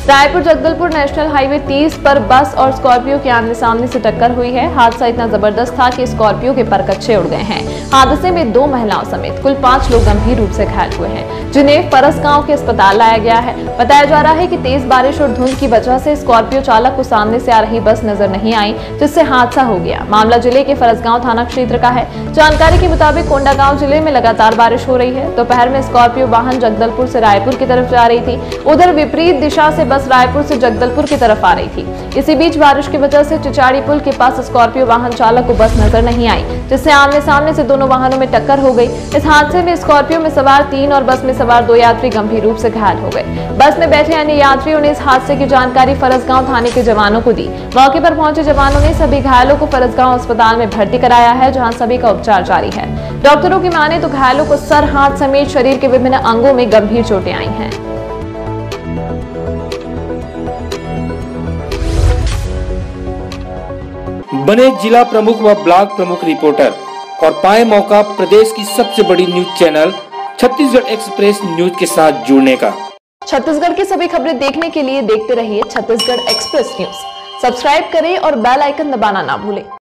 Raipur Jagdalpur national highway 30 पर बस और स्कॉर्पियो की आमने सामने से टक्कर हुई है। हादसा इतना जबरदस्त था कि स्कॉर्पियो के परकच्चे उड़ गए हैं। हादसे में 2 महिलाओं समेत कुल 5 लोग गंभीर रूप से घायल हुए हैं, जिन्हें फरस गांव के अस्पताल लाया गया है। बताया जा रहा है कि तेज बारिश और धुंध की वजह से स्कॉर्पियो चालक को सामने से आ रही बस नजर नहीं आई, जिससे हादसा हो गया। मामला जिले के फरसगांव थाना क्षेत्र का है। जानकारी के मुताबिक कोंडागांव जिले में लगातार बारिश हो रही है। दोपहर में स्कॉर्पियो वाहन जगदलपुर से रायपुर की तरफ जा रही थी। उधर विपरीत दिशा से बस रायपुर से जगदलपुर की तरफ आ रही थी। इसी बीच बारिश की वजह से चिचाड़ी पुल के पास स्कॉर्पियो वाहन चालक को बस नजर नहीं आई, जिससे आमने सामने से दोनों वाहनों में टक्कर हो गई। इस हादसे में स्कॉर्पियो में सवार 3 और बस में सवार 2 यात्री गंभीर रूप से घायल हो गए। बस में बैठे अन्य यात्रियों ने इस हादसे की जानकारी फरसगांव थाने के जवानों को दी। मौके पर पहुंचे जवानों ने सभी घायलों को फरसगांव अस्पताल में भर्ती कराया है, जहां सभी का उपचार जारी है। डॉक्टरों की माने तो घायलों को सर, हाथ समेत शरीर के विभिन्न अंगों में गंभीर चोटें आई हैं। बने जिला प्रमुख व ब्लॉक प्रमुख रिपोर्टर और पाए मौका प्रदेश की सबसे बड़ी news channel Chhattisgarh express news के साथ जुड़ने का। छत्तीसगढ़ की सभी खबरें देखने के लिए देखते रहिए छत्तीसगढ़ एक्सप्रेस न्यूज। सब्सक्राइब करें और बेल आइकन दबाना ना भूलें।